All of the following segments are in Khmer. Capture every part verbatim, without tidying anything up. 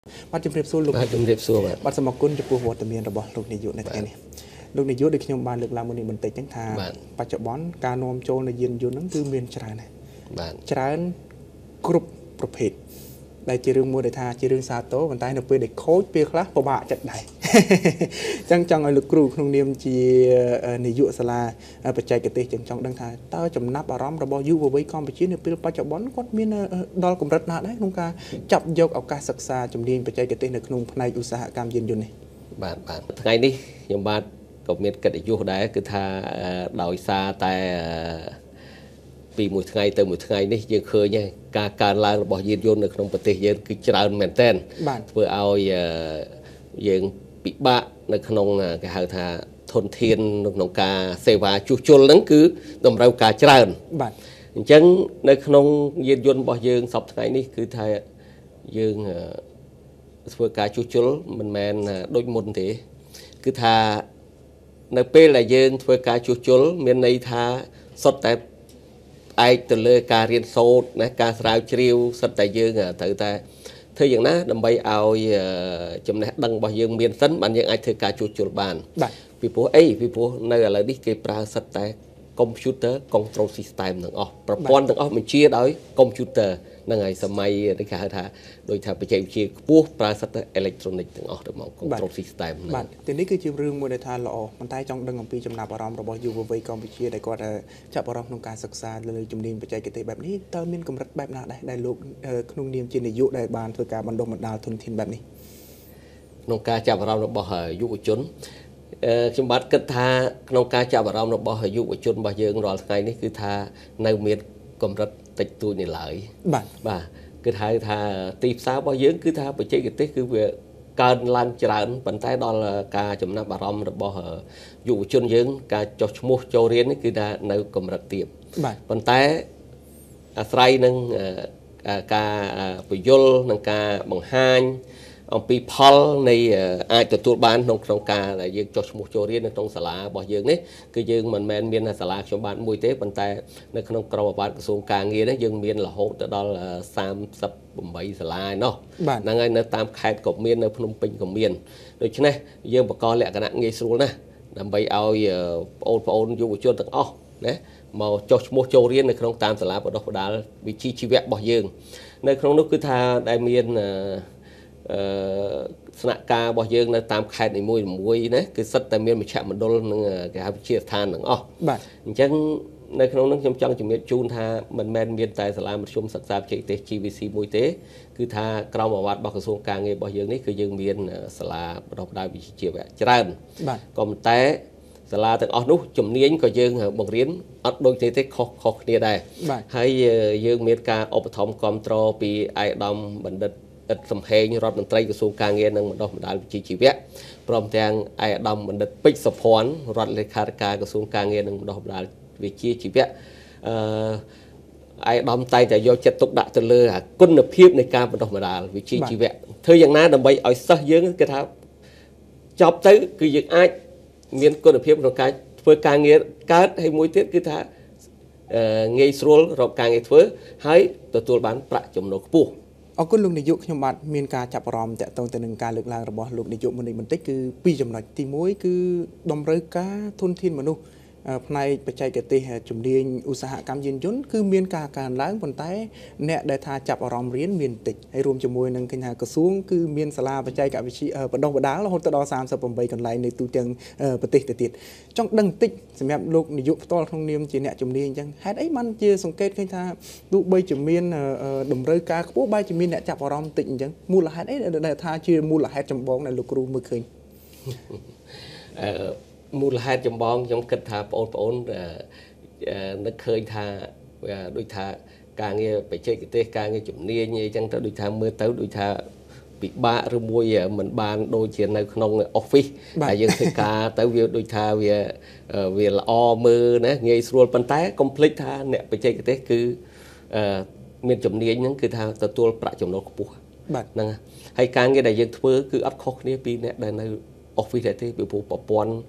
บัดจุ่มเรียบสู้ลูกบัดจุ่มเรียบสู้บัดสมกุลจะปูหัวตะเมียนระบลูกในยุในไทยนี่ลูกในยุได้ขยมบานเลือกลามุนีมันเตจังทาปัจจุบันการนอมโจในยืนยุนั้นคือเมียนชราเนี่ยชรานั้นกรุบประเภทได้เจริญมัวได้ทาเจริญซาโต้บรรทายนับเปได้โค้ชเปียคละประบะจัดได้จังจังไอ้ลูกครูขนมเนียมจีในยุสลาปัจจัยกติจังจังดังทาเต้าจำนับอารมณ์ระบยุบวิคอมไปชี้ในปีปัจจุบันก็มีดอลกำรัดนาได้นุ่งกาจับยกเอาการศึกษาจำเนียนปัจจัยกติในขนมในอุตสาหกรรมยืนยุนี่บาทบาทไงนี่ยมบาทกับเมียกติยุได้คือทาดอยซาแต่ปีมวยไงเติมมวยไงนี่ยังเคยเนี่ยการการล้างระบบยืนยนในขนมปฏิเสธคือจราจรเหมือนเต้นเพื่อเอาอย่างปีบะในขนมcáiหาทาทนเทียนขนมกาเสวาจุจุลนั้นคือดมเรากาจราจรจังในขนมยืนยนบ่ยืนสับไงนี่คือไทยยืนเพื่อการจุจุลมันแมนโดยมุนทีคือทาในเป้ละยืนเพื่อการจุจุลเมียนในทาสดแต่ไอตัวเลยการเรียนโซดนะการสาวชิวสัตย์ยืงอ่ะแต่แต่เธออย่างนั้นดำไปเอาจำแนกดังบ่ยืงเมียนสันมันยังไอเธอการจุดจุดบานพี่ผัวเอ้พี่ผัวในอะไรนี่เกี่ยวกับสัตย์คอมพิวเตอร์คอนโทรลซิสเต็มหนึ่งอ๋อประปอนหนึ่งอ๋อมันเชื่อได้คอมพิวเตอร์นั่งไงสมัยในการท่าโดยทางไปเชื่อเชื่อพวกปราศจากอิเล็กทรอนิกส์หนึ่งอ๋อเดี๋ยวมองคอนโทรลซิสเต็มบัดทีนี้คือจีเรื่องมวยในทางหล่อมันใต้จ้องดังของปีจำนาบอารมณ์ระบบยูววีคอมพิวเตอร์ได้ก็จะบอารมณ์ในการศึกษาเลยจุ่มดินปัจจัยกิจแบบนี้เติมมินกำลังแบบนั้นได้ได้ลูกขนมเนียมจีนในยุได้บานเพื่อการบรรดมบรรดาทุนทินแบบนี้ในการจับอารมณ์ระบบยุวชนจังหวัดกทาในการจับอารมณ์ระบบยุวชนบ่ยืงรอไงนี่คือทาในเมียนกำลังติดตัวในหลายบ้านบ้าคือทาทาตีสาวบ่ยืงคือทาปัจจัยกิจคือเวการลังจราจรปัญหาดอลการจำนำอารมณ์ระบบยุวชนยืงการจดมุกโจเรียนนี่คือในกำลังเตรียมปัญหาอาศัยนั่งการประโยชน์นั่งการบังหันองปีพอลในไอตัวตัวบ้านตรงตรงกาอะไรยังจดสมุดโจเรียนในตรงสลาบอกยังนี่คือยังมันแมนเมียนสลาชาวบ้านมวยเตะปันแต่ในขนมกระบาดกระทรวงการเงินนี่ยังเมียนละหกแต่ดอลสามสิบใบสลาเนาะนั่งไงในตามแขกกับเมียนในพนมปิงกับเมียนโดยเฉพาะยังประกอบแหละขณะเงยสูงนะนำไปเอาโอนโอนอยู่บนชนต่างอ้อนะมาจดสมุดโจเรียนในขนมตามสลาประดอกประดาวิชีชีวะบอกยังในขนมนู้คือทาได้เมียนสถานการณ์บ่ยืงในตามแคในมวยมวยนะคือสัตว์แต่เมียนมันแฉะมันโดนนึงการพิชิตทานหนึ่งอ๋อจังในขนมนั้นจำจังจะมีจูนทามันแมนเมียนแต่สลามประชุมศึกษาเจตจีวีซีมวยเตคือทากราววัดบักกระทรวงการเงินบ่ยืงนี่คือยืงเมียนสลาประดับได้วิชิตเจียวแบบจรันก็มันแต่สลาแต่อ๋อนู้จุ่มเนี้ยก็ยืงบังเรียนอัดโดยเตะคอกคอกเนี่ยได้ให้ยืงเมียนการอุปถัมภ์ความตรปีไอดอมบันดสำเพ็งรถมันไตรกระทรวงการเงินนั่งมันดอกมันได้วิชีวะพร้อมแทงไอ้ดำมันได้ปิดสะพานรถเลขาธิการกระทรวงการเงินนั่งมันดอกมันได้วิชีวะไอ้ดำไตแต่โยจะตกดักจะเลยกุนเพียบในการมันดอกมันได้วิชีวะเธออย่างนั้นดำไปเอาซะเยอะกระทำจอบtớiคืออย่างไอ้เมียนกุนเพียบของการเพื่อการเงินการให้มวยเตี้ยคือท่าเงยสโลรอบการเงินเพื่อให้ตัวตัวบ้านประจำนกปูเอาคุณลุงในยุคขยมบัดมีการจับรอมแต่ตรงแต่หนึ่งการเลือกลางระบบลุงในยุคมันนี่มันติคือปีจำหน่ายตีมวยคือดมเริกาทุนทินมนุษย์ในปัจจัยเกิดเหตุจุ่มเรียนอุตสาหกรรมยืนยนคือมีการการล้างบนใต้เนี่ยได้ทาจับอารมณ์เรียนมีนติดให้รวมจมวยนั่งขยะกระซุ้งคือมีสลาปัจจัยกับวิชีประดองประดาแล้วหดตะดอสามสับปมใบกันไหลในตู้เตียงปฏิติดจ้องดังติดสำหรับลูกในยุคต้นทองเนียมจีเนี่ยจุ่มเรียนจังให้ไอ้มันเจอสังเกตขยะลูกใบจุ่มมีนดมเริกาพวกใบจุ่มมีนเนี่ยจับอารมณ์ติดจังมูลให้ไอ้ได้ทาเชื่อมูลให้จำบองในลูกครูมือเคยมูลค่าจำบองจำกัดทาปอนปอนนักเคยทาโดยทาการเงี้ยไปเช็คเตะการเงี้ยจุ่มเนียนี่จังเท่าโดยทาเมื่อเท่าโดยทาปีบ้าหรือมวยเหมือนบานโดยเชียนในขนมออฟฟิศแต่ยังคือการเท่าเวียโดยทาเวียเวียละอมือนะเงี้ยส่วนปันท้ายคอมพลีททาเนี่ยไปเช็คเตะคือเมียนจุ่มเนียนั่นคือทาตัวประจุนกปัวนั่นให้การเงี้ยได้ยังเพื่อคืออัดคอกเนี่ยปีเนี่ยได้ในออฟฟิศได้ที่ปีผูปปอน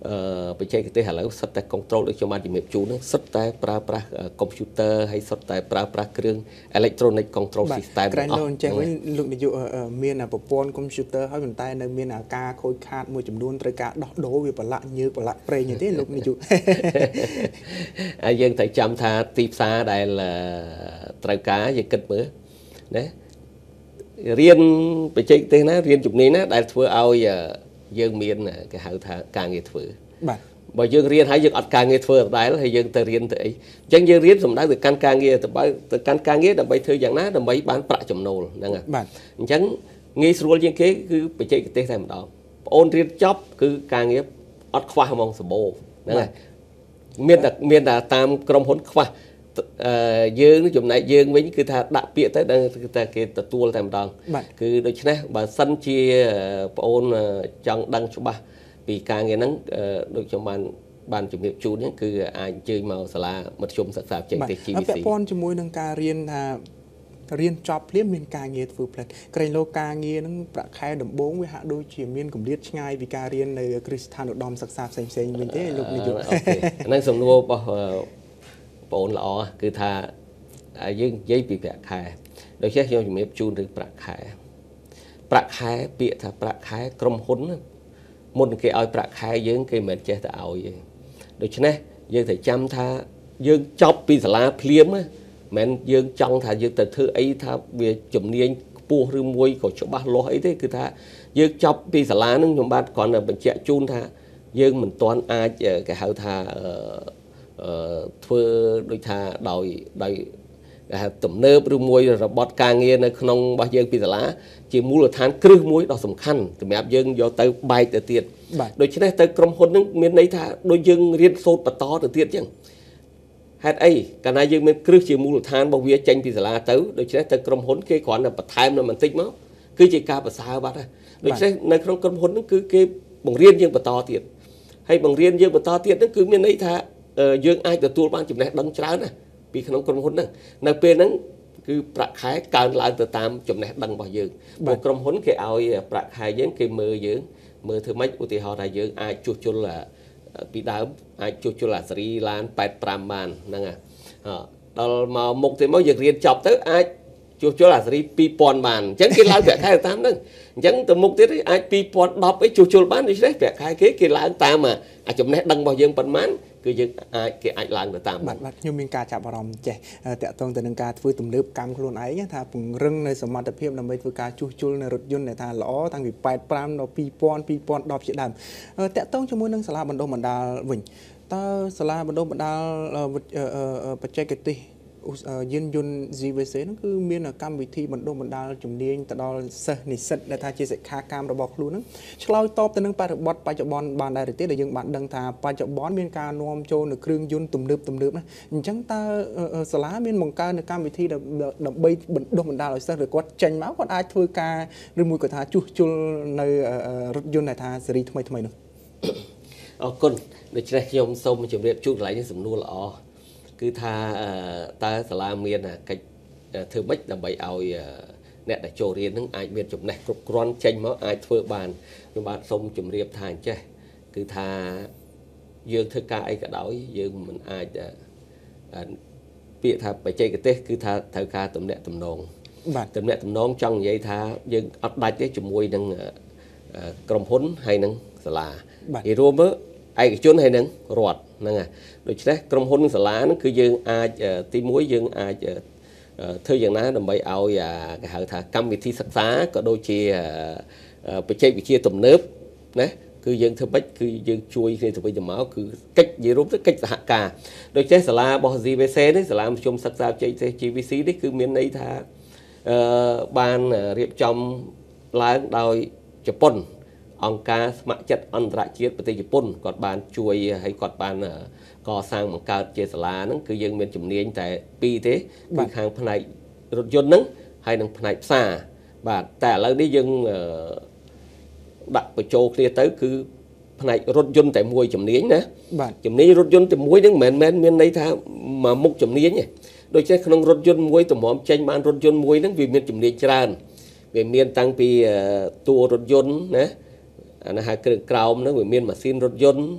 បច្ចេកទេសឥឡូវសិតតែ control ដូចខ្ញុំបានជំរាបជូនហ្នឹងសិតតែប្រើប្រាស់ computer ហើយសិតតែប្រើប្រាស់គ្រឿង electronic control system ក្រែងលោកអញ្ចឹងវិញលោកនាយកមានប្រព័ន្ធ computer ហើយប៉ុន្តែនៅមានអាការខូចខាតមួយចំនួនត្រូវការដោះដូរវាប្រឡាក់ញើសប្រឡាក់ប្រេងទេលោកនាយកហើយយើងត្រូវចាំថាទីផ្សារដែលត្រូវការយើងគិតមើលណារៀនបច្ចេកទេសណារៀនជំនាញណាដែលធ្វើឲ្យយើងមានគេហៅថាការងារធ្វើបាទបើយើងរៀនហើយយើងអត់ការងារធ្វើដដែលហើយយើងទៅរៀនទៅអីអញ្ចឹងយើងរៀនសំដៅទៅកាន់ការងារទៅបើទៅកាន់ការងារដើម្បីធ្វើយ៉ាងណាដើម្បីបានប្រាក់ចំណូលហ្នឹងហើយបាទអញ្ចឹងងាយស្រួលជាងគេគឺបច្ចេកទេសតែម្ដងបងអូនរៀនចប់គឺការងារអត់ខ្វះហ្មងសម្បូរហ្នឹងហើយមានតែមានតែតាមក្រុមហ៊ុនខ្វះយើងចំណែកយើងវិញគឺថាដាក់ពាក្យទៅដល់គឺថាគេទទួលតែម្ដងគឺដូច្នេះបើសិនជាបងអូនចង់ដឹងច្បាស់ពីការងារហ្នឹងដូចខ្ញុំបានបានជំរាបជូនហ្នឹងគឺអាចអញ្ជើញមកសាលាមធ្យមសិក្សាបច្ចេកទេស ជី វី ស៊ីពាក់ព័ន្ធជាមួយនឹងការរៀនថារៀនចប់ភ្លាមមានការងារធ្វើផ្លែតក្រែងលោកការងារហ្នឹងប្រាក់ខែដំបូងវាហាក់ដូចជាមានកម្រិតឆ្ងាយពីការរៀននៅគ្រឹះស្ថានឧត្តមសិក្សាផ្សេងផ្សេងវិញទេលោកនាយកអូខេហ្នឹងសំណួររបស់បងអូនល្អគឺថាយើងនិយាយពីប្រាក់ខែដូច្នេះខ្ញុំជំរាបជូនរឿងប្រាក់ខែប្រាក់ខែពាក្យថាប្រាក់ខែក្រុមហ៊ុនមុនគេឲ្យប្រាក់ខែយើងគេមិនចេះតែឲ្យទេដូច្នេះយើងត្រូវចាំថាយើងចប់ពីសាលាភ្លាមណាមិនយើងចង់ថាយើងទៅធ្វើអីថាវាជំនាញខ្ពស់ឬមួយក៏ច្បាស់លាស់អីទេគឺថាយើងចប់ពីសាលាហ្នឹងខ្ញុំបាទគ្រាន់តែបញ្ជាក់ជូនថាយើងមិនទាន់អាចគេហៅថាអឺធ្វើដូចថាដោយដោយគេហៅទំនើបឬមួយរបត់ការងារនៅក្នុងរបស់យើងពីសាលាជាមូលដ្ឋានគ្រឹះមួយដ៏សំខាន់សម្រាប់យើងយកទៅបែកទៅទៀតដូច្នេះទៅក្រុមហ៊ុនហ្នឹងមានន័យថាដូចយើងរៀនសូត្របន្តទៅទៀតអញ្ចឹងហេតុអីកាលណាយើងមានគ្រឹះជាមូលដ្ឋានរបស់វាចេញពីសាលាទៅដូច្នេះទៅក្រុមហ៊ុនគេគ្រាន់តែបន្ថែមនៅបន្តិចមកគឺជាការប្រសើរបាត់ហើយដូច្នេះនៅក្នុងក្រុមហ៊ុនហ្នឹងគឺគេបង្រៀនយើងបន្តទៀតហើយបង្រៀនយើងបន្តទៀតហ្នឹងគឺមានន័យថាយើងអាចទទួលបានចំណេះដឹងច្រើនណាពីក្នុងក្រុមហ៊ុនហ្នឹងនៅពេលហ្នឹងគឺប្រាក់ខែកើនឡើងទៅតាមចំណេះដឹងរបស់យើងព្រោះក្រុមហ៊ុនគេឲ្យប្រាក់ខែយើងគេមើលយើងមើលធ្វើម៉េចឧទាហរណ៍ថាយើងអាចជួសជុលពីដើមអាចជួសជុលអាសេរីឡានប៉ែតប្រាំបានហ្នឹងហើយដល់មកមុខទៅមកយើងរៀនចប់ទៅអាចជួសជុលអាសេរីពីរពាន់បានអញ្ចឹងគេឡើងប្រាក់ខែតាមហ្នឹងអញ្ចឹងទៅមុខទៀតអាចពីរពាន់ដប់អីជួសជុលបានដូច្នេះប្រាក់ខែគេគេឡើងតាមអាចំណេះដឹងរបស់យើងប៉ុន្មានគឺយើងអាចគេអាចឡើងទៅតាមបាទបាទខ្ញុំមានការចាប់អារម្មណ៍ចេះតាក់ទងទៅនឹងការធ្វើទំនើបកម្មខ្លួនឯងថាពង្រឹងនៅសមត្ថភាពដើម្បីធ្វើការជួសជុលនៅរថយន្តដែលថាល្អតាំងពីប៉ែតប្រាំដល់ពីរពាន់ ពីរពាន់ដប់ជាដើមតាក់ទងជាមួយនឹងសាលាបណ្ដុះបណ្ដាលវិញតើសាលាបណ្ដុះបណ្ដាលបច្ចេកទេសយានយន្ត ជី វី ស៊ី ហ្នឹងគឺមានកម្មវិធីបណ្ដុះបណ្ដាលជំនាញទៅដល់សិស្សនិស្សិតដែលថាជាសិក្ខាកាមរបស់ខ្លួនហ្នឹងឆ្លើយតបទៅនឹងបរិបទបច្ចុប្បន្នបានដែរទេដែលយើងបានដឹងថាបច្ចុប្បន្នមានការនាំចូលនៅគ្រឿងយន្តទំនើបទំនើបណាអញ្ចឹងតើសាលាមានបង្កើននៅកម្មវិធីដើម្បីបណ្ដុះបណ្ដាលឲ្យសិស្សឬគាត់ចេញមកគាត់អាចធ្វើការឬមួយក៏ថាជួសជុលនៅរថយន្តដែលថាស៊េរីថ្មីថ្មីនោះអរគុណដូច្នេះខ្ញុំសូមជម្រាបជូនកន្លែងនេះសំណួរល្អគឺថាតើសាលាមានកិច្ចធ្វើម៉េចដើម្បីឲ្យអ្នកដែលចូលរៀននឹងអាចមានចំណេះគ្រប់គ្រាន់ចេញមកអាចធ្វើបានខ្ញុំបាទសូមជម្រាបថាអញ្ចេះគឺថាយើងធ្វើការអីក៏ដោយយើងមិនអាចពាក្យថាបច្ចេកទេសគឺថាត្រូវការទំនាក់ទំនងបាទទំនាក់ទំនងចង់និយាយថាយើងអត់ដាច់ទេជាមួយនឹងក្រុមហ៊ុនហើយនឹងសាលានិយាយរួមមើលឯកជនហើយនឹងរដ្ឋហ្នឹងហើយដូច្នេះក្រុមហ៊ុនសាលាហ្នឹងគឺយើងអាចទីមួយយើងអាចធ្វើយ៉ាងណាដើម្បីឲ្យគេហៅថាកម្មវិធីសិក្សាក៏ដូចជាបច្ចេកវិទ្យាទំនើបណាគឺយើងធ្វើម៉េចគឺយើងជួយគ្នាទៅវិញទៅមកគឺកិច្ចនិយាយរួមទៅកិច្ចសហការដូច្នេះសាលារបស់ ជី វី ស៊ី នេះសាលាមធ្យមសិក្សាបច្ចេកទេស ជី វី ស៊ី នេះគឺមានន័យថាអឺបានរៀបចំឡើងដោយជប៉ុនអង្គការស្ម័គ្រចិត្តអន្តរជាតិប្រទេសជប៉ុនគាត់បានជួយឲ្យគាត់បានកសាងបង្កើតជាសាលាហ្នឹងគឺយើងមានជំនាញតែពីរទេគឺខាងផ្នែករថយន្តហ្នឹងហើយនិងផ្នែកផ្សារបាទតែឥឡូវនេះយើងដាក់បញ្ចូលគ្នាទៅគឺផ្នែករថយន្តតែមួយជំនាញណាបាទជំនាញរថយន្តតែមួយហ្នឹងមិនមែនមានន័យថាមួយមុខជំនាញទេដូច្នេះក្នុងរថយន្តមួយតម្រាំចេញបានរថយន្តមួយហ្នឹងវាមានជំនាញច្រើនវាមានតាំងពីតួរថយន្តណាអានេះហៅគ្រឿងក្រោមហ្នឹងវាមានម៉ាស៊ីនរថយន្ត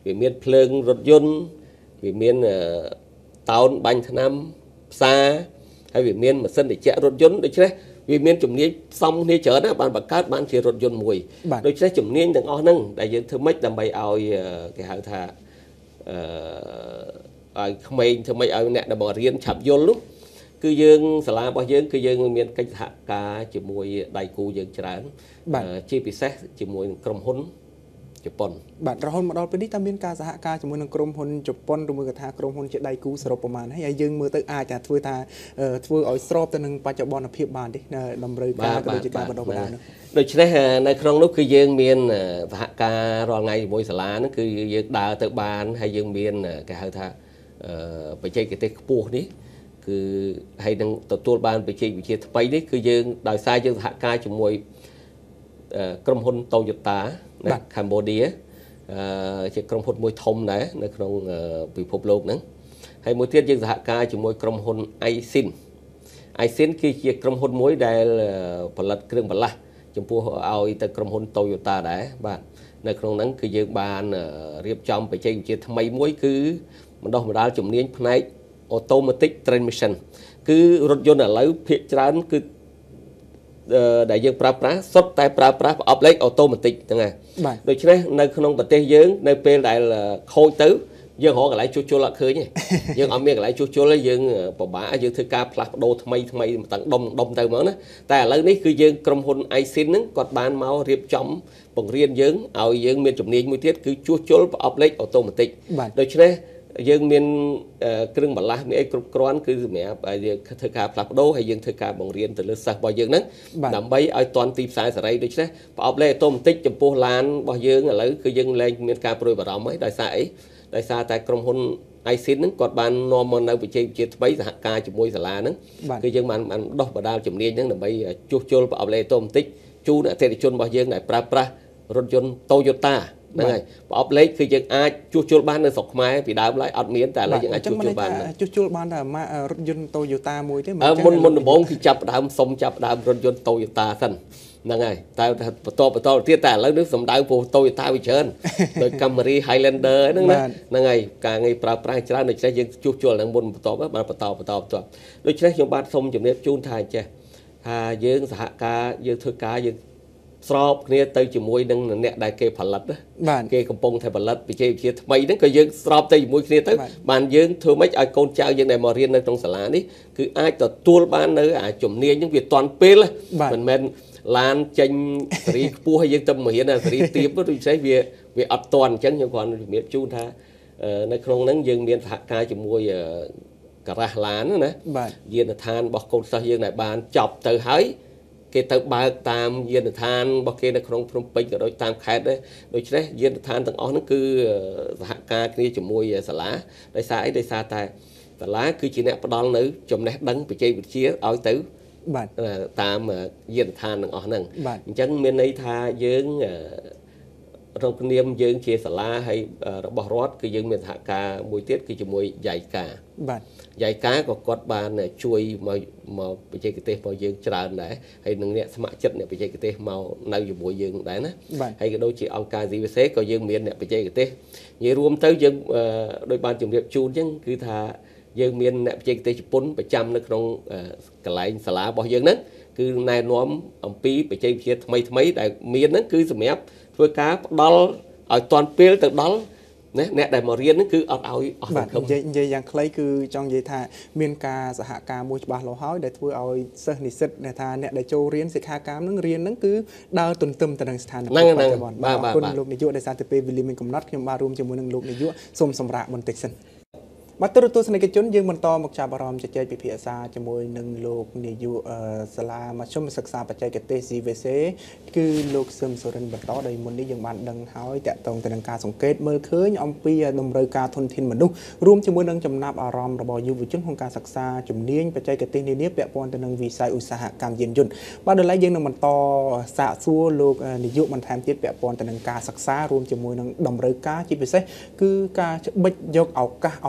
vì miền phượng rốt yun vì miền tàu bánh thăm xa hay vì miền mà sân để chạy rốt yun đấy chứ vì miền chủng niên xong ni chở đó bạn bạc cát bạn chỉ rốt yun mùi đôi chứ chủng niên đừng o nâng đại diện thưa mấy làm bày ao cái hạng thà không mấy thưa mấy ao nè là bỏ riêng chập vô lúc cứ dương sả la bao dương cứ dương miền cách hạ cá chỉ mùi đại cù dương chán chi bị xét chỉ mùi cầm hôn chụp pon bạn ra hôn mà đo bên đi ta miền ca xã hạ ca chỉ mùi nâng cầm hôn chụp pon rồi mùi cái thà cầm hôn chỉ đại cù sờประมาณให้dương mưa tới ai chả thưa thà thưa ở srop ta nâng ba chợ bòn là phiệp bàn đi đầm rơi ca cái đôi chỉ ca bắt đầu bắt đầu nữa โดยเฉพาะในครั้งนู้นคือยังมีนหักการรอไงมวยสลานั่นคือยังดาวตะบานให้ยังมีนcáiหาท่าไปใช้กิจปูนี้คือให้ดังตัวตัวบานไปใช้วิธีไปนี่คือยังดาวซ้ายยังหักการจมวยกรมพลโตโยต้านะคัมโบเดียจะกรมพลมวยทมนะในครั้งปีพบโลกนั้นให้มวยเทียนยังหักการจมวยกรมพลไอซินไอซินคือจะกรมพลมวยได้ผลิตเครื่องบรรลัยจมพูเอาอีแต่กรมพลโตโยต้าได้บ้านในครั้งนั้นคือยังบานเรียบจำไปใช้วิธีทำไมมวยคือมันดอกมันดาวจมเนียนภายในautomatic transmission คือรถยนต์อะไรเพียงจานคือได้ยังปราบปราสดแต่ปราบปราออฟเล็กออโตมัติยังไงโดยเฉพาะในขนมประเทศเยอะในเป็นได้โคตื้อยังหอกอะไรชัวร์ละเคยเนี่ยยังเอาเมียอะไรชัวร์แล้วยังปะบ้ายังถือการผลักโดทำไมทำไมต่างดมดมเติมมั้งนะแต่เรื่องนี้คือยังกรมพลไอซินนั้นกอดบานเมาเรียบจอมปงเรียนยังเอายังเมียจุ่มเนียนมือเทียคือชัวร์ออฟเล็กออโตมัติโดยเฉพาะยังมีเครื่องบรรลัยมีไอ้กรุบกรอนคือแม่เธอการผลักโดให้ยังเธอการบังเรียนแต่เลือดสักบ่อยยังนั้นนำไปเอาตอนตีสายสายโดยใช่พอเอาเลยต้มติ๊กจมพูลานบ่อยยังอะไรคือยังแรงมีการโปรยบารมีได้สายได้สายแต่กรมพลไอซินนั้นกอดบานนอมมันเอาไปเชี่ยเชี่ยไปสหการจมวยสลานั้นคือยังมันมันดอกบดาวจมเนียนนั้นนำไปจุจุลเอาเลยต้มติ๊กจูเนี่ยเทติชนบ่อยยังไหนปลาปลารถยนต์โตโยต้านั่นไงพอออฟเล็กคือยังอาจูจูบ้านในสกไม้ปีดาวไล่อัดเมียนแต่ละยังอาจูจูบ้านจูจูบ้านแต่มารถยนต์โตโยต้ามวยที่มันมันมันบงคือจับดาวสมจับดาวรถยนต์โตโยต้าสั้นนั่นไงแต่ประตูประตูที่แต่แล้วนึกสมดาวโปโตโยต้าไปเชิญโดยกัมรีไฮแลนเดอร์นั่นนะนั่นไงการไงปราบปรามชนะในใจยังจูจูหลังบนประตูมาประตูประตูตัวโดยเฉพาะยมบ้านสมจำเนียบจูนไทยเจ้าหาเยื่อสหการเยื่อเถื่อกาเยื่อสอบเนี่ยเตยจมวยนั่งเนี่ยได้เก็บผลัดนะเก็บกระปงไทยผลัดไปเชี่ยเชี่ยทำไมนั่นก็ยังสอบเตยจมวยเนี่ยเตยบ้านยังเธอไม่ไอ้คนเจ้ายังได้มาเรียนในตรงสลานี่คือไอ้ตัวตัวบ้านเนื้อไอ้จมเนี่ยยังเวียดตอนเป๊ะเลยมันแมนลานจังสรีปูให้ยังจำเหมือนนะสรีเตรียมก็ต้องใช้เวียเวียอัดตอนจังยังก่อนเมียจูนท่าในครั้งนั้นยังเมียนผักกายจมวยกระลานนะเย็นทานบอกคนสาวยังไหนบ้านจับเตยหายเกตบาตามเย็นทานบอกเกตในครองพรมปิงก็โดยตามแคดได้โดยเฉพาะเย็นทานต่างอ๋อนั่นคือสหการนี่จมวยสลาได้สายได้สาแต่สลาคือจีเนปดอนนึจมเนดังไปเชี่ยไปเชี่ยเอาตื้อตามเย็นทานต่างอ๋อนั่นจังเมียนในทาเยื้องเราเนียมเยื้องเชี่ยสลาให้เราบอกรอดคือเยื้องเมียนหักกามวยเตี้ยคือจมวยใหญ่กาใหญ่กาก็กอดบานเนี่ยช่วยมามาไปเจอกิเตมาเยืองจราได้ให้หนึ่งเนี่ยสมัครจัดเนี่ยไปเจอกิเตมาในอยู่บวยเยืองได้นะให้ก็โดยจีองการดีเวสก็เยืองเมียนเนี่ยไปเจอกิเตยี่รวมtớiเยืองโดยบานจุ่มเรียบจูนยังคือทาเยืองเมียนเนี่ยไปเจอกิเตญี่ปุ่นไปจำในครองกลายสลาบอกเยืองนั้นคือนายน้อมอมปีไปเจอเพียทำไมทำไมแต่เมียนนั้นคือสมัยเพื่อการดอลเอาตอนเปรี้ยวแต่ดอลเนี่ยเนี่ยได้มาเรียนนั่นคือเอาเอาเอาแบบยังยังยังคล้ายคือจองยี่ท่าเมียนกาสหการมวยบาโลฮอยได้ทั่วเอาเซอร์นิสิตเนี่ยท่าเนี่ยได้โจเรียนศิลปกรรมนั่งเรียนนั่นคือดาวตุนตึมแต่ดังสถานปัจจุบันบางคนลูกในยุคได้สารติเปวิลิมินกุมนัดขึ้นมารวมจมูกหนึ่งลูกในยุคสมสมระบนเต็กซันมาตัวตัวสนิทจนยังมันต่อมักชาบารอมจะเจอปีเพียซาจมูกหนึ่งลูกในยุคสลามาชมศึกษาปัจจัยเกตซีเวเซคือลูกซึมสุรินบัตต่อโดยมันนี้ยังบันดังหายแต่ตรงแต่ดังการสังเกตเมื่อคืนอมปีดมเริกาทนทินเหมือนนุ่งรวมจมูกดังจำนับอารมณ์ระบายยุบจุนของการศึกษาจุ่มเนียงปัจจัยเกตนี้นี้เปียปอนแต่ดังวิสัยอุตสาหกรรมเย็นยุนบ้านโดยไล่ยังดังมันต่อสะซัวลูกในยุคมันแทนเจ็ดเปียปอนแต่ดังการศึกษารวมจมูกดังดมเริกาจีเวเซคือการบิดยกเอากะเอาบ้าน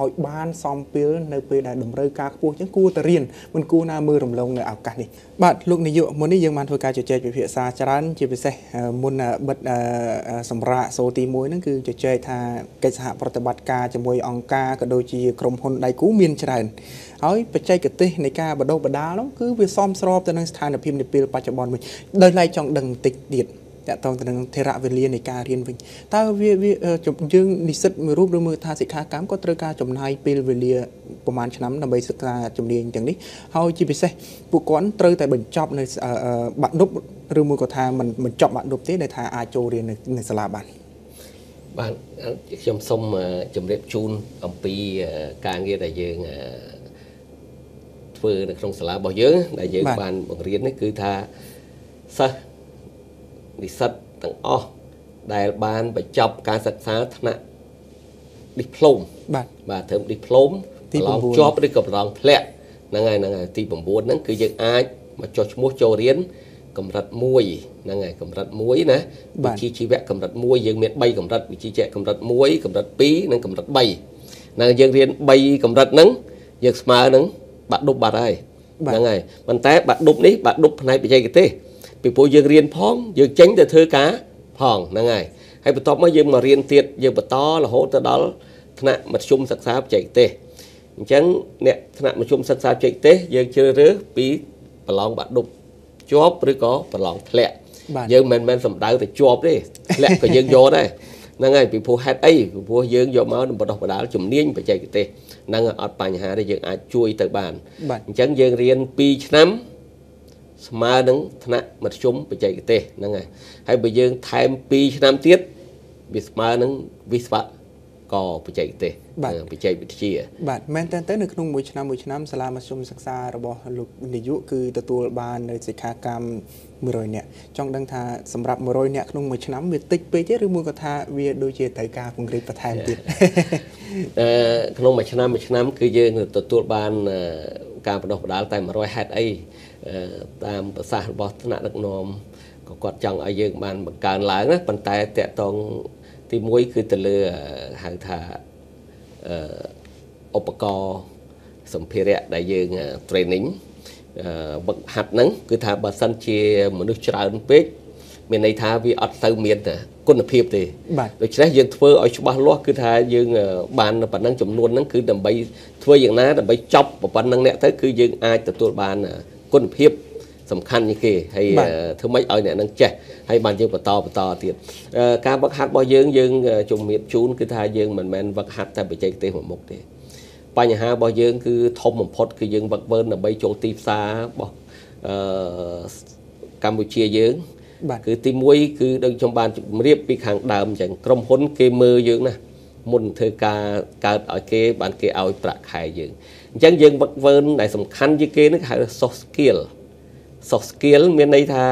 បានសំពេលនៅពេលដែលតម្រូវការខ្ពស់ចឹងគួរតែរៀនមិនគួរណាមើលរំលងនៅឱកាសនេះបាទលោកនាយកមុននេះយើងបានធ្វើការជជែកពិភាក្សាច្រើនជាពិសេសមុនបិទសម្រាប់សូទីមួយហ្នឹងគឺជជែកថាកិច្ចសហប្រតិបត្តិការជាមួយអង្គការក៏ដូចជាក្រុមហ៊ុនដៃគូមានច្រើនហើយបច្ចេកទេសនៃការបដិបដាលនោះគឺវាសមស្របទៅនឹងស្ថានភាពនាពេលបច្ចុប្បន្នវិញដោយឡែកចង់ដឹងបន្តិចទៀតតើតើទៅនឹងធរៈវេលានៃការរៀនវិញតើវាវាយើងនិស្សិតមួយរូបឬមើលថាសិក្ខាកាមក៏ត្រូវការចំណាយពេលវេលាប្រហែលឆ្នាំដើម្បីសិក្សាជំនាញទាំងនេះហើយជាពិសេសពួកគាត់ត្រូវតែបញ្ចប់នៅបាក់ឌុបឬមួយក៏ថាមិនបញ្ចប់បាក់ឌុបទេដែលថាអាចចូលរៀននៅសាលាបានបាទខ្ញុំសូមជម្រាបជូនអំពីការងារដែលយើងធ្វើនៅក្នុងសាលារបស់យើងដែលយើងបានបង្រៀននេះគឺថាសិស្សនិស្សិតទាំងអស់ដែលបានបញ្ចប់ការសិក្សាថ្នាក់ diploma បាទបាទត្រឹម diploma ប្រឡងជាប់ឬក៏ប្រឡងធ្លាក់ហ្នឹងហើយហ្នឹងហើយទី9ហ្នឹងគឺយើងអាចមកចុះឈ្មោះចូលរៀនកម្រិតមួយហ្នឹងហើយកម្រិតមួយណាវិជ្ជាជីវៈកម្រិតមួយយើងមាន3កម្រិតវិជ្ជាជីវៈកម្រិតមួយកម្រិតពីរនិងកម្រិត3ហ្នឹងយើងរៀន3កម្រិតហ្នឹងយើងស្មើនឹងបាក់ឌុបបាត់ហើយហ្នឹងហើយប៉ុន្តែបាក់ឌុបនេះបាក់ឌុបផ្នែកបច្ចេកទេសពីព្រោះយើងរៀនផងយើងចេញទៅធ្វើការផងហ្នឹងហើយហើយបន្ទាប់មកយើងមករៀនទៀតយើងបន្តរហូតទៅដល់ថ្នាក់មធ្យមសិក្សាបច្ចេកទេសអញ្ចឹងអ្នកថ្នាក់មធ្យមសិក្សាបច្ចេកទេសយើងជ្រើសរើសពីប្រឡងបាក់ឌុបជាប់ឬក៏ប្រឡងធ្លាក់យើងមិនមែនសំដៅទៅជាប់ទេធ្លាក់ក៏យើងយកដែរហ្នឹងហើយពីព្រោះហេតុអីពីព្រោះយើងយកមកបណ្ដុះបណ្ដាលជំនាញបច្ចេកទេសហ្នឹងអត់បញ្ហាទេយើងអាចជួយទៅបានអញ្ចឹងយើងរៀនពីរឆ្នាំស្មើនឹងថ្នាក់មធ្យមបច្ចេកទេសហ្នឹងហើយហើយបើយើងថែមពីរឆ្នាំទៀតវាស្មើនឹងវិស្វករបច្ចេកទេសបច្ចេកវិទ្យាបាទមែនតើទៅនៅក្នុងមួយឆ្នាំមួយឆ្នាំសាលាមធ្យមសិក្សារបស់លោកនាយកគឺទទួលបាននៅសិក្ខាកាម100នាក់ចង់ដឹងថាសម្រាប់100នាក់ក្នុងមួយឆ្នាំវាតិចពេកទេឬមួយក៏ថាវាដូចជាត្រូវការពង្រីកបន្ថែមទៀតអឺក្នុងមួយឆ្នាំមួយឆ្នាំគឺយើងទទួលបានការបណ្ដុះបណ្ដាលតែ100ហេតុអីតាមប្រសាសន៍របស់ថ្នាក់ដឹកនាំក៏គាត់ចង់ឲ្យយើងបានបង្កើនឡើងណាប៉ុន្តែតកតងទីមួយគឺទៅលើហៅថាឧបករណ៍សម្ភារៈដែលយើង training វឹកហាត់ហ្នឹងគឺថាបើសិនជាមនុស្សច្រើនពេកមានន័យថាវាអត់ទៅមានគុណភាពទេដូច្នេះយើងធ្វើឲ្យច្បាស់លាស់គឺថាយើងបានប៉ុណ្ណឹងចំនួនហ្នឹងគឺដើម្បីធ្វើយ៉ាងណាដើម្បីចប់ប៉ុណ្ណឹងអ្នកទៅគឺយើងអាចទទួលបានគុណភាពសំខាន់ជាងគេហើយធ្វើម៉េចឲ្យអ្នកនឹងចេះហើយបានយើងបន្តបន្តទៀតការវឹកហាត់របស់យើងយើងជំរាបជូនគឺថាយើងមិនមែនវឹកហាត់តែបច្ចេកទេសមួយមុខទេបញ្ហារបស់យើងគឺធំបំផុតគឺយើងវឹកវើដើម្បីចូលទីផ្សាររបស់អឺកម្ពុជាយើងគឺទីមួយគឺដូចខ្ញុំបានជម្រាបពីខាងដើមអញ្ចឹងក្រុមហ៊ុនគេមើលយើងណាមុនធ្វើការកើតឲ្យគេបានគេឲ្យប្រាក់ខែយើងអញ្ចឹងយើងវឹកវើដែលសំខាន់ជាងគេនោះគេហៅ soft skill soft skill មានន័យថា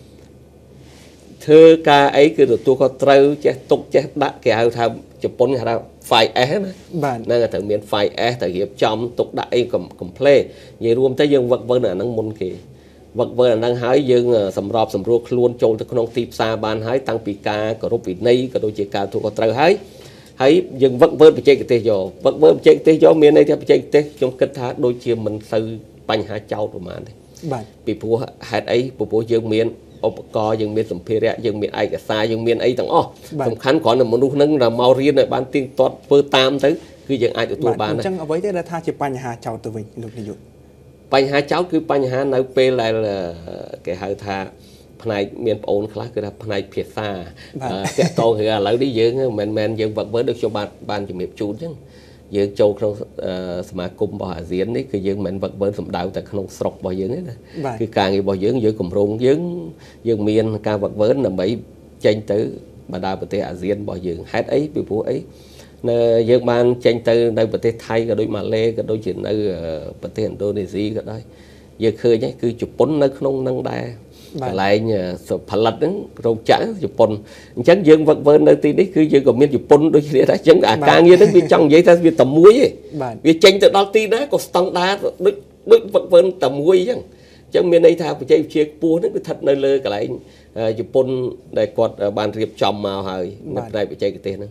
ធ្វើការអីគឺទទួលខុសត្រូវចេះទុកចេះដាក់គេហៅថាជប៉ុនគេហៅថា five S ណាបាទហ្នឹងត្រូវមាន five S ត្រូវរៀបចំទុកដាក់អីកុំភ្លេចនិយាយរួមទៅយើងវឹកវើអាហ្នឹងមុនគេវឹកវើអាហ្នឹងហើយយើងសម្របសម្រួលខ្លួនចូលទៅក្នុងទីផ្សារបានហើយតាំងពីការគោរពវិន័យក៏ដូចជាការទទួលខុសត្រូវហើយហើយយើងវឹកវើបច្ចេកទេសយកវឹកវើបច្ចេកទេសយកមានន័យថាបច្ចេកទេសខ្ញុំគិតថាដូចជាមិនសូវបញ្ហាចោតប្រហែលទេបាទពីព្រោះហេតុអីព្រោះយើងមានឧបករណ៍យើងមានសម្ភារៈយើងមានឯកសារយើងមានអីទាំងអស់សំខាន់គ្រាន់តែមនុស្សហ្នឹងមករៀនឲ្យបានទៀងទាត់ធ្វើតាមទៅគឺយើងអាចទទួលបានអញ្ចឹងអ្វីទេដែលថាជាបញ្ហាចោតទៅវិញលោកនាយកបញ្ហាចោតគឺបញ្ហានៅពេលដែលគេហៅថាផ្នែកមានប្អូនខ្លះគឺថាផ្នែកភាសាតាក់ទងរឿងឥឡូវនេះយើងមិនមែនយើងវឹកវើដូចខ្ញុំបានបានជំរាបជូនអញ្ចឹងយើងចូលក្នុងសមាគមរបស់អាស៊ាននេះគឺយើងមិនវឹកវើសម្ដៅតែក្នុងស្រុករបស់យើងទេណាគឺការងាររបស់យើងយើងគម្រោងយើងយើងមានការវឹកវើដើម្បីចេញទៅបណ្ដាប្រទេសអាស៊ានរបស់យើងហេតុអីពីព្រោះអីនៅយើងបានចេញទៅនៅប្រទេសថៃក៏ដូចម៉ាឡេក៏ដូចជានៅប្រទេសឥណ្ឌូនេស៊ីក៏ដោយយើងឃើញគឺជប៉ុននៅក្នុងនឹងដែរកន្លែងផលិតហ្នឹងរោងចក្រជប៉ុនអញ្ចឹងយើងវឹកវើនៅទីនេះគឺយើងក៏មានជប៉ុនដូចគ្នាដែរអញ្ចឹងអាការងារហ្នឹងវាចង់និយាយថាវាតែមួយទេវាចេញទៅដល់ទីណាក៏ស្តង់ដារដូចដូចវឹកវើតែមួយអញ្ចឹងអញ្ចឹងមានន័យថាបច្ចេកវិទ្យាខ្ពស់ហ្នឹងគឺស្ថិតនៅលើកន្លែងជប៉ុនដែលគាត់បានរៀបចំមកហើយនៅផ្នែកបច្ចេកទេសហ្នឹង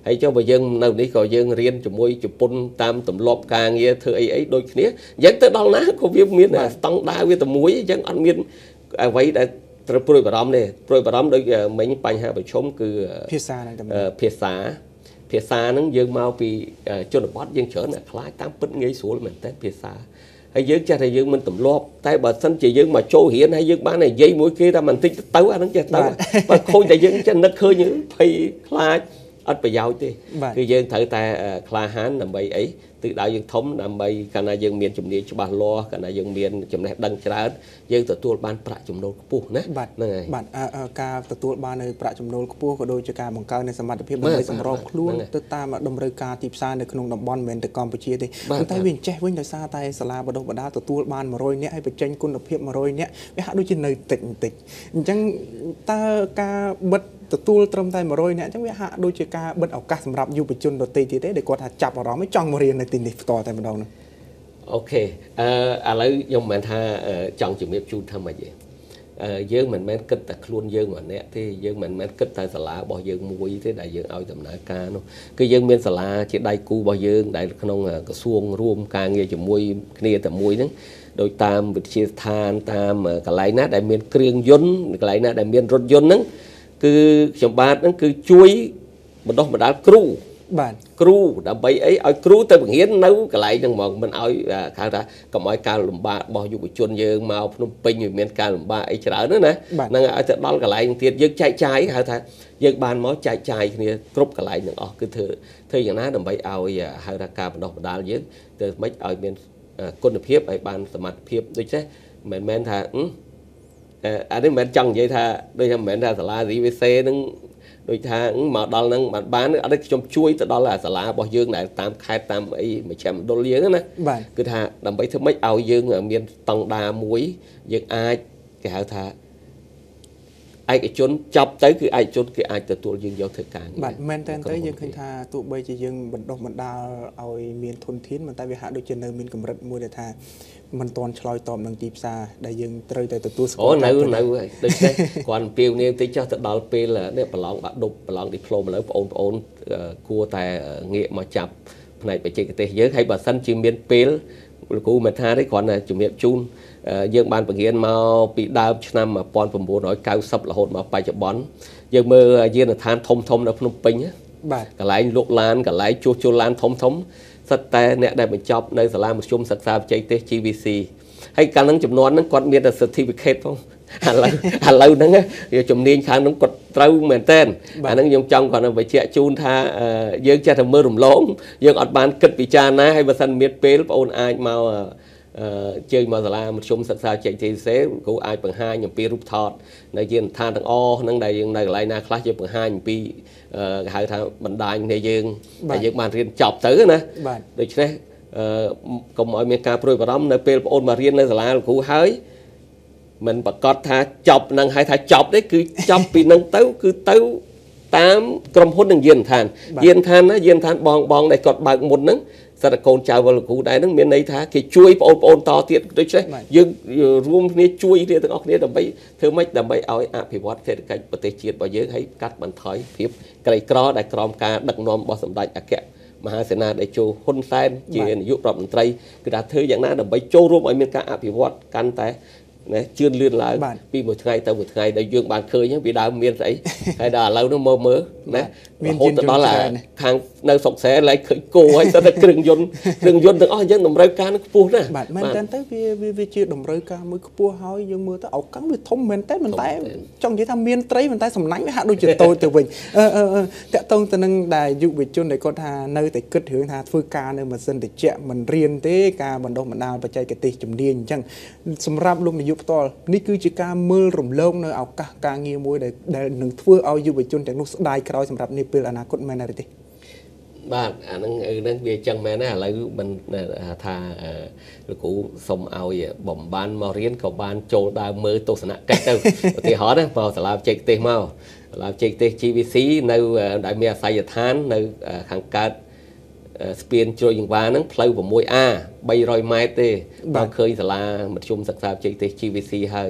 ហើយចុះបើយើងនៅនេះក៏យើងរៀនជាមួយជប៉ុនតាមទម្លាប់ការងារធ្វើអីអីដូចគ្នាអញ្ចឹងទៅដល់ណាក៏វាមានស្តង់ដារវាតែមួយអញ្ចឹងអត់មានអ្វីដែលត្រូវព្រួយបារម្ភទេព្រួយបារម្ភដូចមិញបញ្ហាប្រឈមគឺភាសាហ្នឹងតែភាសាភាសាហ្នឹងយើងមកពីជនបទយើងច្រើនតែខ្លាចតាមពិតងាយស្រួលមែនតើភាសាហើយយើងចេះតែយើងមិនទម្លាប់តែបើសិនជាយើងមកចូលរៀនហើយយើងបាននិយាយមួយគេតែបន្តិចទៅអាហ្នឹងចេះទៅបើខូចតែយើងចេះនឹកឃើញភ័យខ្លាចអត់ប្រយោជន៍ទេគឺយើងត្រូវតែក្លាហានដើម្បីអីទិសដៅយើងធំដើម្បីកាលណាយើងមានជំនាញច្បាស់លាស់កាលណាយើងមានចំណេះដឹងច្រើនយើងទទួលបានប្រាក់ចំណូលខ្ពស់ណាហ្នឹងហើយបាទការទទួលបាននៅប្រាក់ចំណូលខ្ពស់ក៏ដូចជាការបង្កើននៅសមត្ថភាពដើម្បីសម្របខ្លួនទៅតាមតម្រូវការទីផ្សារនៅក្នុងតំបន់មិនមែនទៅកម្ពុជាទេប៉ុន្តែវាចេះវិញដោយសារតែសាលាបណ្ដុះបណ្ដាលទទួលបានone hundredនាក់ហើយបញ្ចេញគុណភាពone hundredនាក់វាហាក់ដូចជានៅតិចបន្តិចអញ្ចឹងតើការបិទទទួលត្រឹមតែone hundredនាក់អញ្ចឹងវាហាក់ដូចជាការបិទឱកាសសម្រាប់យុវជនដទៃទៀតទេដែលគាត់ថាចាប់អារម្មណ៍ចង់មករៀននៅទីនេះផ្ទាល់តែម្ដងនោះអូខេអឺឥឡូវខ្ញុំមិនមែនថាចង់ជំរាបជូនថាម៉េចទេយើងមិនមែនគិតតែខ្លួនយើងម្នាក់ទេយើងមិនមែនគិតតែសាលារបស់យើងមួយទេដែលយើងឲ្យដំណើរការនោះគឺយើងមានសាលាជាដៃគូរបស់យើងដែលក្នុងក្រសួងរួមការងារជាមួយគ្នាតែមួយហ្នឹងដោយតាមវិទ្យាស្ថានតាមកន្លែងណាដែលមានគ្រឿងយន្តកន្លែងណាដែលមានរថយន្តហ្នឹងគឺខ្ញុំបាទហ្នឹងគឺជួយបណ្ដុះបណ្ដាលគ្រូបាទគ្រូដើម្បីអីឲ្យគ្រូទៅបង្រៀននៅកន្លែងហ្នឹងហ្មងមិនឲ្យគេថាកុំឲ្យការលំបាករបស់យុវជនយើងមកភ្នំពេញវាមានការលំបាកអីច្រើនណាហ្នឹងឲ្យទៅដល់កន្លែងទៀតយើងចែកចាយហៅថាយើងបានមកចែកចាយគ្នាគ្រប់កន្លែងទាំងអស់គឺធ្វើធ្វើយ៉ាងណាដើម្បីឲ្យហៅថាការបណ្ដុះបណ្ដាលយើងទៅមិនឲ្យមានគុណភាពឲ្យបានសមត្ថភាពដូចនេះមិនមែនថាអានេះមិនមែនចង់និយាយថាដូចថាមិនមែនថាសាលារីវីសេហ្នឹងដូចថាមកដល់ហ្នឹងបានបានអត់ខ្ញុំជួយទៅដល់សាលារបស់យើងដែលតាមខេត្តតាមអីមជ្ឈមណ្ឌលយើងណាគឺថាដើម្បីធ្វើម៉េចឲ្យយើងមានស្តង់ដារមួយយើងអាចគេហៅថាឯកជនចាប់ទៅគឺឯកជនគេអាចទទួលយើងយកធ្វើការបាទមែនតើទៅយើងឃើញថាទោះបីជាយើងបណ្ដុះបណ្ដាលឲ្យមានធនធានប៉ុន្តែវាហាក់ដូចជានៅមានកម្រិតមួយដែលថាមិនទាន់ឆ្លើយតបនឹងទីផ្សារដែលយើងត្រូវតែទទួលស្គាល់អូនៅនៅដូចនេះគាត់ពីវនាមតិចចុះទៅដល់ពេលនេះប្រឡងបាក់ឌុបប្រឡងឌីប្លូមឥឡូវបងប្អូនគួរតែងាកមកចាប់ផ្នែកបច្ចេកទេសយើងហើយបើសិនជាមានពេលលោកគ្រូមិនថាទេគ្រាន់តែជំរាបជូនយើងបានបង្រៀនមកពីដើមឆ្នាំone thousand nine hundred ninetyរហូតមកបច្ចុប្បន្នយើងមើលយានដ្ឋានធំធំនៅភ្នំពេញបាទកន្លែងលក់ឡានកន្លែងជួសជុលឡានធំធំសិតតែអ្នកដែលបញ្ចប់នៅសាលាមធ្យមសិក្សាបច្ចេកទេស G V C ហើយកាលហ្នឹងចំនួនហ្នឹងគាត់មានតែ certificate ផងឥឡូវឥឡូវហ្នឹងវាជំនាញខាងហ្នឹងគាត់ត្រូវមែនតើអាហ្នឹងខ្ញុំចង់គាត់បញ្ជាក់ជូនថាយើងចេះតែមើលរំលងយើងអត់បានគិតពិចារណាហើយបើសិនមានពេលបងអូនអាចមកជើញមកសាលាមធ្យមសិក្សាចេញទីសេគ្រូអាចបង្ហាញអំពីរូបថតនៅយានដ្ឋានទាំងអស់ហ្នឹងដែលយើងនៅកន្លែងណាខ្លះយើងបង្ហាញអំពីគេហៅថាបណ្ដាញនៃយើងដែលយើងបានរៀនចប់ទៅណាដូច្នេះកុំឲ្យមានការព្រួយបារម្ភនៅពេលបងអូនមករៀននៅសាលាលោកគ្រូហើយមិនប្រកាសថាចប់នឹងហើយថាចប់ទេគឺចប់ពីនឹងទៅគឺទៅតាមក្រុមហ៊ុននឹងយានដ្ឋានយានដ្ឋានណាយានដ្ឋានបងបងដែលគាត់បើកមុនហ្នឹងសិតតែកូនចៅវល់លោកគ្រូដែរហ្នឹងមានន័យថាគេជួយបងប្អូនតទៀតដូច្នេះយើងរួមគ្នាជួយគ្នាទាំងអស់គ្នាដើម្បីធ្វើម៉េចដើម្បីឲ្យអភិវឌ្ឍសេដ្ឋកិច្ចប្រទេសជាតិរបស់យើងហើយកាត់បន្ថយភាពក្រីក្រដែលក្រោមការដឹកនាំរបស់សម្ដេចអគ្គមហាសេនាធិជោហ៊ុនសែនជានាយករដ្ឋមន្ត្រីគឺថាធ្វើយ៉ាងណាដើម្បីចូលរួមឲ្យមានការអភិវឌ្ឍកាន់តែណាជឿនលឿនឡើងពីមួយថ្ងៃទៅមួយថ្ងៃដែលយើងបានឃើញពីដើមមានស្អីហើយដល់ឥឡូវនោះមើលមើលណារហូតទៅដល់ខាងនៅសុកស្រែឡើងឃើញគោហើយទៅគ្រឿងយន្តគ្រឿងយន្តទាំងអស់យើងតម្រូវការនឹងខ្ពស់ណាស់បាទមែនតើទៅវាវាជាតម្រូវការមួយខ្ពស់ហើយយើងមើលទៅឱកាសវាធំមែនតើមិនតែចង់និយាយថាមានត្រីមិនតែសំណាញ់វាហាក់ដូចជាតូចទៅវិញអឺអឺតាក់ទងទៅនឹងដែលយុវជនដែលគាត់ថានៅតែគិតរឿងថាធ្វើការនៅម៉ាស៊ីនត្រជាក់មិនរៀនទេការបណ្ដុះបណ្ដាលបច្ចេកទេសជំនាញអញ្ចឹងសម្រាប់លោកនាយកផ្ទាល់នេះគឺជាការមើលរំលងនៅឱកាសការងារមួយដែលដែលនឹងធ្វើឲ្យយុវជនទាំងនោះស្ដាយក្រោយសម្រាប់នាពេលអនាគតមែនទេបាទអាហ្នឹងហ្នឹងវាចឹងមែនណាឥឡូវមិនថាលោកគ្រូសុំឲ្យបំបានមករៀនក៏បានចូលដើមមើលទស្សនកិច្ចទៅឧទាហរណ៍ណាបើសាលាបច្ចេកទេសមកសាលាបច្ចេកទេស G V C នៅដែលមានអាសយដ្ឋាននៅខាងកើតស្ពានជ្រោយចង្វាហ្នឹងផ្លូវ six A three hundredម៉ែត្រទេបើឃើញសាលាមធ្យមសិក្សាបច្ចេកទេស G V C ហើយ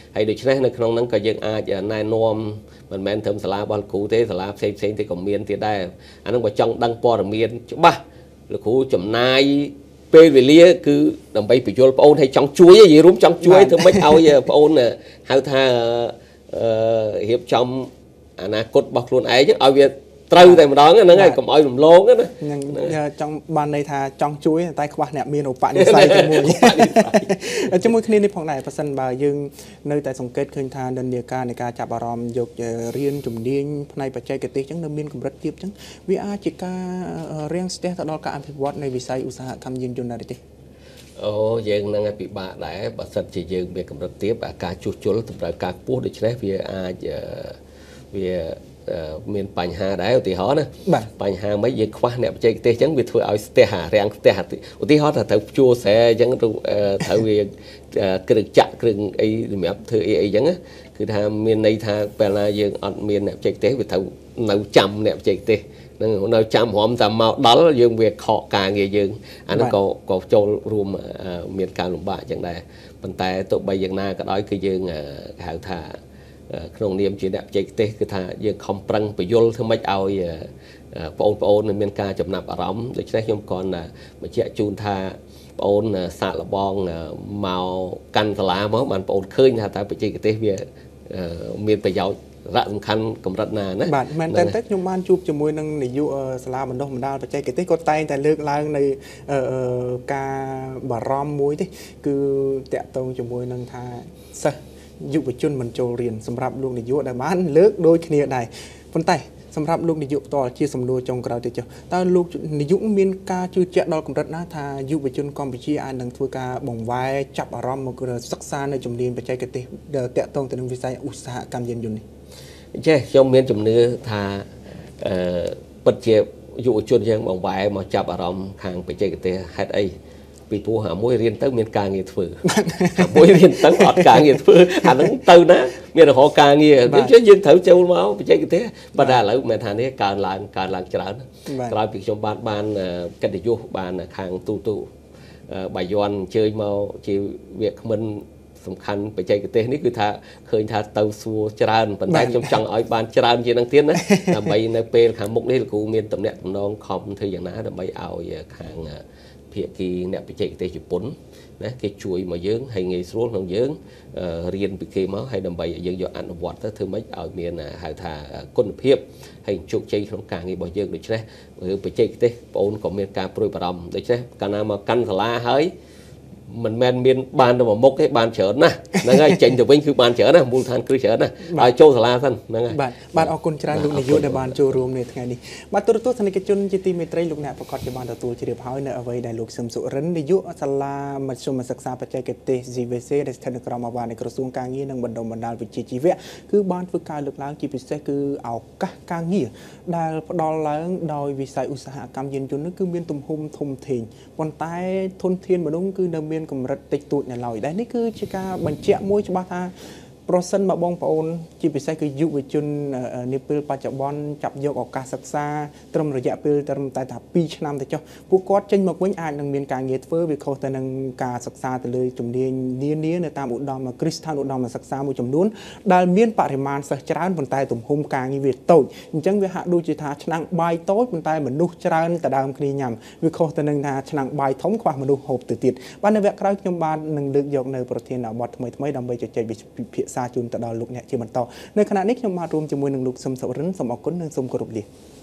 ហើយដូច្នេះនៅក្នុងហ្នឹងក៏យើងអាចណែនាំមិនមែនត្រឹមសាលារបស់គ្រូទេសាលាផ្សេងផ្សេងទេក៏មានទៀតដែរអាហ្នឹងបើចង់ដឹងព័ត៌មានច្បាស់លោកគ្រូចំណាយពេលវេលាគឺដើម្បីបញ្យល់បងអូនឲ្យចង់ជួយនិយាយរួមចង់ជួយធ្វើម៉េចឲ្យបងអូនហៅថារៀបចំអនាគតរបស់ខ្លួនឯងឲ្យវាត្រូវតែម្ដងហ្នឹងហើយកុំឲ្យរំលងណាចង់បានន័យថាចង់ជួយតែខ្វះអ្នកមានឧបនិស្ស័យជាមួយជាមួយគ្នានេះផងដែរប៉ះសិនបើយើងនៅតែសង្កេតឃើញថានិន្នាការនៃការចាប់អារម្មណ៍យករៀនជំនាញផ្នែកបច្ចេកទេសអញ្ចឹងនៅមានកម្រិតទាបអញ្ចឹងវាអាចជាការរាំងស្ទះទៅដល់ការអភិវឌ្ឍនៃវិស័យឧស្សាហកម្មយានយន្តដែរទេអូយើងនឹងឲ្យពិបាកដែរបើសិនជាយើងមានកម្រិតទាបការជួសជុលតម្រូវការខ្ពស់ដូច្នេះវាអាចវាមានបញ្ហាដែរឧទាហរណ៍ណាបញ្ហាមិនយើងខ្វះអ្នកបច្ចេកទេសអញ្ចឹងវាធ្វើឲ្យស្ទះរាំងស្ទះឧទាហរណ៍ថាត្រូវជួសស្រែអញ្ចឹងត្រូវវាគ្រឿងចាក់គ្រឿងអីសម្រាប់ធ្វើអីអីអញ្ចឹងគឺថាមានន័យថាពេលណាយើងអត់មានអ្នកបច្ចេកទេសវាត្រូវនៅចាំអ្នកបច្ចេកទេសនឹងនៅចាំរំតែមកដល់យើងវាខកការងារយើងអានោះក៏ក៏ចូលរួមមានការលំបាកអញ្ចឹងដែរប៉ុន្តែទោះបីយ៉ាងណាក៏ដោយគឺយើងហៅថាក្នុងនាមជាអ្នកបច្ចេកទេសគឺថាយើងខំប្រឹងបញ្យល់ធ្វើម៉េចឲ្យបងប្អូនមានការចំណាប់អារម្មណ៍ដូច្នេះខ្ញុំគ្រាន់តែបញ្ជាក់ជូនថាបងអូនសាកល្បងមកកាន់សាលាមកបានបងអូនឃើញថាតើបច្ចេកទេសវាមានប្រយោជន៍រ៉ាក់សំខាន់កម្រិតណាណាបាទមែនតើតែខ្ញុំបានជួបជាមួយនឹងនាយកសាលាបណ្ដុះបណ្ដាលបច្ចេកទេសគាត់តែងតែលើកឡើងនៅការបារម្ភមួយទេគឺតាក់ទងជាមួយនឹងថាសិស្សយុវជនមិនចូលរៀនសម្រាប់លោកនាយកដែលបានលើកដូចគ្នាដែរប៉ុន្តែសម្រាប់លោកនាយកផ្ទាល់ជាសំណួរចុងក្រោយទៅចុះតើលោកនាយកមានការជឿជាក់ដល់កម្រិតណាថាយុវជនកម្ពុជាអាចនឹងធ្វើការបង្វែរចាប់អារម្មណ៍មកសិក្សានៅជំនាញបច្ចេកទេសតាក់ទងទៅនឹងវិស័យឧស្សាហកម្មយានយន្តនេះចេះខ្ញុំមានជំនឿថាអឺពិតជាយុវជនយើងបង្វែរមកចាប់អារម្មណ៍ខាងបច្ចេកទេសហេតុអីពីព្រោះអាមួយរៀនទៅមានការងារធ្វើអាមួយរៀនទៅអត់ការងារធ្វើអាហ្នឹងទៅណាមានរហការងារដូច្នេះយើងត្រូវចូលមកបច្ចេកទេសប៉ុន្តែឥឡូវមិនថានេះកើនឡើងកើនឡើងច្រើនក្រោយពីខ្ញុំបានបានកិត្តិយសបានខាងទូទូបាយ័នអញ្ជើញមកជាវាគ្មិនសំខាន់បច្ចេកទេសនេះគឺថាឃើញថាទៅសួរច្រើនប៉ុន្តែខ្ញុំចង់ឲ្យបានច្រើនជាងនឹងទៀតណាដើម្បីនៅពេលខាងមុខនេះលោកគ្រូមានតំណែងតំណងខំធ្វើយ៉ាងណាដើម្បីឲ្យខាងភាគីអ្នកបច្ចេកទេសជប៉ុនណាគេជួយមកយើងហើយងាយស្រួលក្នុងយើងរៀនពីគេមកហើយដើម្បីយើងយកអនុវត្តទៅធ្វើម៉េចឲ្យមានហៅថាគុណភាពហើយជោគជ័យក្នុងការងាររបស់យើងដូច្នេះរឿងបច្ចេកទេសបងអូនក៏មានការព្រួយបារម្ភដូច្នេះកាលណាមកកាន់សាលាហើយមិនមែនមានបានទៅមុខទេបានច្រើនណាស់ហ្នឹងហើយចេញទៅវិញគឺបានច្រើនណាស់មូលដ្ឋានគ្រឹះច្រើនណាស់ឲ្យចូលសាលាសិនហ្នឹងហើយបាទបាទអរគុណច្រើនលោកនាយកដែលបានចូលរួមនៅថ្ងៃនេះបាទទូរទស្សនិកជនជាទីមេត្រីលោកអ្នកប្រកាសជាបានទទួលជ្រាបហើយនៅអ្វីដែលលោកសឹមសុរិននាយកសាលាមធ្យមសិក្សាបច្ចេកទេស ជី វី សី ដែលស្ថិតនៅក្រោមអាវ៉ានៃក្រសួងការងារនិងបណ្ដុំបណ្ដាលវិជ្ជាជីវៈគឺបានធ្វើការលើកឡើងជាពិសេសគឺឱកាសការងារដែលផ្ដល់ឡើងដោយវិស័យឧស្សាហកម្មយានយន្តនេះគឺមានទំហំធំធេងប៉ុន្តែធនធានមនុស្សគឺនៅមានកម្រិតតិចតួចនៅឡើយដែរនេះគឺជាការបញ្ជាក់មួយច្បាស់ថាប្រសិនមកបងប្អូនជាពិសេសគឺយុវជននាពេលបច្ចុប្បន្នចាប់យកឱកាសសិក្សាត្រឹមរយៈពេលត្រឹមតែថាពីរឆ្នាំទៅចុះពួកគាត់ចេញមកវិញអាចនឹងមានការងារធ្វើវាខុសទៅនឹងការសិក្សាទៅលើជំនាញនានានៅតាមឧត្តមគ្រឹះស្ថានឧត្តមសិក្សាមួយចំនួនដែលមានបរិមាណសិស្សច្រើនប៉ុន្តែទំហំការងារវាតូចអញ្ចឹងវាហាក់ដូចជាថាឆ្នាំងបាយតូចប៉ុន្តែមនុស្សច្រើនតែដើមគ្នាញ៉ាំវាខុសទៅនឹងថាឆ្នាំងបាយធំខ្វះមនុស្សហូបទៅទៀតបាទនៅវគ្គក្រោយខ្ញុំបាននឹងលើកយកនៅប្រធានបទថ្មីៗដើម្បីជជែកវិភាគជូនទៅដល់លោកអ្នកជាបន្តនៅខណៈនេះខ្ញុំបានរួមជាមួយនឹងលោកសឹមសុរិនសូមអរគុណនិងសូមគោរពលា